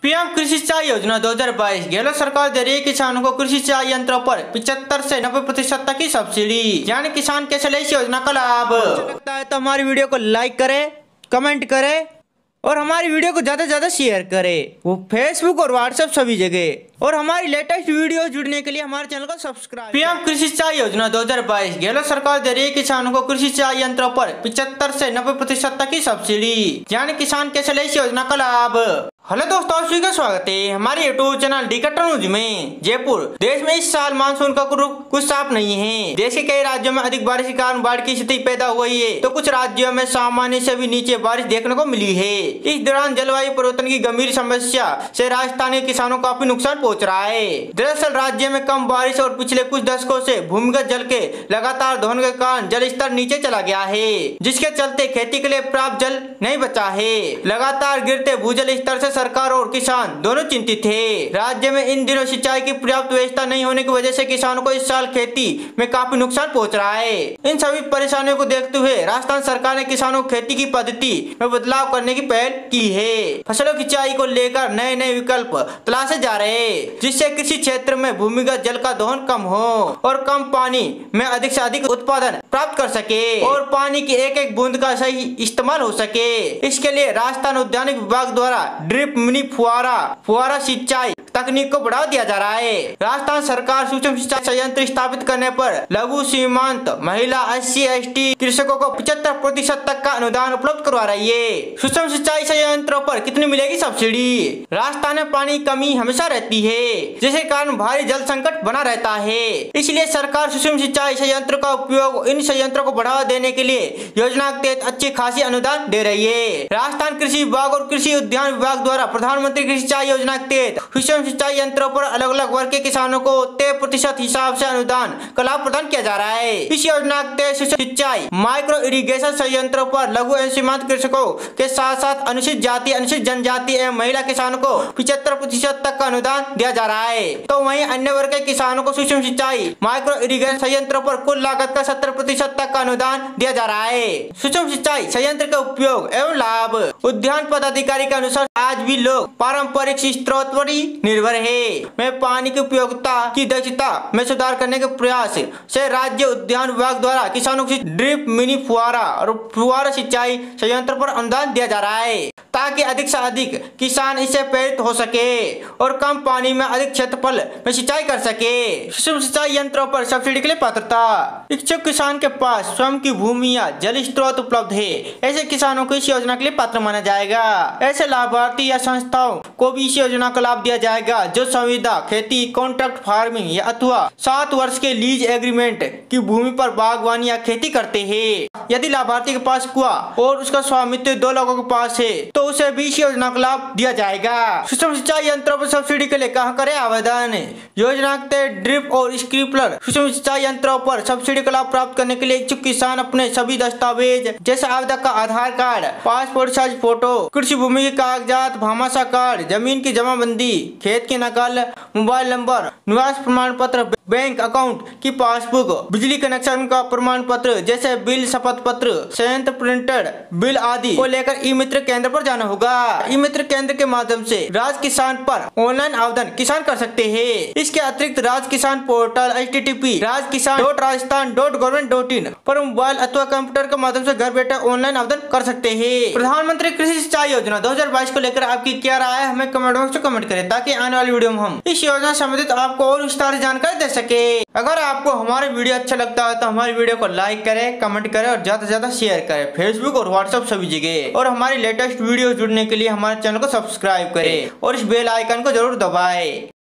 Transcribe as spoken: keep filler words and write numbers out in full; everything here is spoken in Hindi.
पीएम कृषि सिंचाई योजना दो हज़ार बाईस गहलोत सरकार दे रही है किसानों को कृषि सिंचाई यंत्रों पर पचहत्तर से नब्बे प्रतिशत तक की सब्सिडी। यानी किसान कैसे ले इस योजना का लाभ। अच्छा लगता है तो हमारी वीडियो को लाइक करे, कमेंट करे और हमारी वीडियो को ज्यादा से ज्यादा शेयर करे, वो फेसबुक और व्हाट्सएप सभी जगह। और हमारी लेटेस्ट वीडियो जुड़ने के लिए हमारे चैनल को सब्सक्राइब। पीएम कृषि सिंचाई योजना दो हज़ार बाईस गहलोत सरकार दे रही है किसानों को कृषि सिंचाई यंत्रों पर पचहत्तर से नब्बे प्रतिशत तक की सब्सिडी। यानी किसान कैसे ले इस योजना का लाभ। हेलो दोस्तों, आप सभी का स्वागत है हमारे यूट्यूब चैनल डिकटर न्यूज में। जयपुर देश में इस साल मानसून का रुख कुछ साफ नहीं है। देश के कई राज्यों में अधिक बारिश के कारण बाढ़ की स्थिति पैदा हुई है, तो कुछ राज्यों में सामान्य से भी नीचे बारिश देखने को मिली है। इस दौरान जलवायु परिवर्तन की गंभीर समस्या से राजस्थान के किसानों को काफी नुकसान पहुँच रहा है। दरअसल राज्य में कम बारिश और पिछले कुछ दशकों से भूमिगत जल के लगातार दोहन के कारण जल स्तर नीचे चला गया है, जिसके चलते खेती के लिए पर्याप्त जल नहीं बचा है। लगातार गिरते भूजल स्तर से सरकार और किसान दोनों चिंतित थे। राज्य में इन दिनों सिंचाई की पर्याप्त व्यवस्था नहीं होने की वजह से किसानों को इस साल खेती में काफी नुकसान पहुंच रहा है। इन सभी परेशानियों को देखते हुए राजस्थान सरकार ने किसानों को खेती की पद्धति में बदलाव करने की पहल की है। फसलों की सिंचाई को लेकर नए नए विकल्प तलाशे जा रहे हैं, जिससे कृषि क्षेत्र में भूमिगत जल का दोहन कम हो और कम पानी में अधिक से अधिक उत्पादन प्राप्त कर सके और पानी की एक एक बूंद का सही इस्तेमाल हो सके। इसके लिए राजस्थान उद्यानिक विभाग द्वारा ड्रिप मिनी फुहारा फुहारा सिंचाई तकनीक को बढ़ावा दिया जा रहा है। राजस्थान सरकार सूक्ष्म सिंचाई संयंत्र स्थापित करने पर लघु सीमांत महिला अस्सी एस टी कृषकों को पचहत्तर प्रतिशत तक का अनुदान उपलब्ध करवा रही है। सूक्ष्म सिंचाई संयंत्रों पर कितनी मिलेगी सब्सिडी। राजस्थान में पानी की कमी हमेशा रहती है, जिसके कारण भारी जल संकट बना रहता है। इसलिए सरकार सूक्ष्म सिंचाई संयंत्र का उपयोग इन संयंत्रों को बढ़ावा देने के लिए योजना के तहत अच्छी खासी अनुदान दे रही है। राजस्थान कृषि विभाग और कृषि उद्यान विभाग द्वारा प्रधानमंत्री कृषि सिंचाई योजना के तहत सूक्ष्म सिंचाई यंत्रों पर अलग अलग वर्ग के किसानों को तय प्रतिशत हिसाब से अनुदान का लाभ प्रदान किया जा रहा है। इस योजना के तहत सूक्ष्म सिंचाई माइक्रो इरिगेशन संयंत्रों पर लघु एवं सीमांत कृषकों के साथ साथ अनुसूचित जाति, अनुसूचित जनजाति एवं महिला किसानों को पिछहत्तर प्रतिशत तक का अनुदान दिया जा रहा है। तो वहीं अन्य वर्ग के किसानों को सूक्ष्म सिंचाई माइक्रो इरिगेशन संयंत्रों पर कुल लागत का सत्तर प्रतिशत तक का अनुदान दिया जा रहा है। सूक्ष्म सिंचाई संयंत्र का उपयोग एवं लाभ। उद्यान पदाधिकारी के अनुसार आज भी लोग पारंपरिक स्रोत पर ही निर्भर है। में पानी की उपयोगिता की दक्षता में सुधार करने के प्रयास से राज्य उद्यान विभाग द्वारा किसानों को ड्रिप मिनी फुहारा और फुहारा सिंचाई संयंत्र पर अनुदान दिया जा रहा है, ताकि अधिक से अधिक किसान इससे प्रेरित हो सके और कम पानी में अधिक क्षेत्रफल में सिंचाई कर सके। सूक्ष्म सिंचाई यंत्रों पर सब्सिडी के लिए पात्रता। इच्छुक किसान के पास स्वयं की भूमि या जल स्रोत उपलब्ध है, ऐसे किसानों को इस योजना के लिए पात्र माना जाएगा। ऐसे लाभार्थी या संस्थाओं को भी इस योजना का लाभ दिया जाएगा जो संविदा खेती, कॉन्ट्रैक्ट फार्मिंग या अथवा सात वर्ष के लीज एग्रीमेंट की भूमि पर बागवानी या खेती करते हैं। यदि लाभार्थी के पास कुआं और उसका स्वामित्व दो लोगों के पास है तो उसे भी इस योजना का लाभ दिया जाएगा। सूक्ष्म सिंचाई यंत्रों पर सब्सिडी के लिए कहां करें आवेदन। योजना के तहत ड्रिप और स्प्रिंकलर सूक्ष्म सिंचाई यंत्रों पर सब्सिडी का लाभ प्राप्त करने के लिए इच्छुक किसान अपने सभी दस्तावेज जैसे आवेदक का Aadhaar card, passport size photo, कृषि भूमि के कागजात, भामाशाह कार्ड, जमीन की जमाबंदी, खेत की नकल, मोबाइल नंबर, निवास प्रमाण पत्र, बैंक अकाउंट की पासबुक, बिजली कनेक्शन का प्रमाण पत्र जैसे बिल, शपथ पत्र, संयंत्र प्रिंटेड बिल आदि को लेकर ई मित्र केंद्र पर जाना होगा। ई मित्र केंद्र के माध्यम से राज किसान पर ऑनलाइन आवेदन किसान कर सकते हैं। इसके अतिरिक्त Raj Kisan portal H T T P Raj Kisan dot Rajasthan dot government dot in पर मोबाइल अथवा कंप्यूटर के माध्यम से घर बैठे ऑनलाइन आवेदन कर सकते हैं। प्रधानमंत्री कृषि सिंचाई योजना दो हज़ार बाईस को लेकर आपकी क्या राय है, हमें कमेंट बॉक्स में कमेंट करें, ताकि आने वाली वीडियो में हम इस योजना संबंधित आपको और विस्तार से जानकारी दे सके। अगर आपको हमारे वीडियो अच्छा लगता है तो हमारी वीडियो को लाइक करें, कमेंट करें और ज्यादा से ज्यादा शेयर करें फेसबुक और व्हाट्सएप सभी जगह। और हमारी लेटेस्ट वीडियो जुड़ने के लिए हमारे चैनल को सब्सक्राइब करें और इस बेल आइकन को जरूर दबाएं।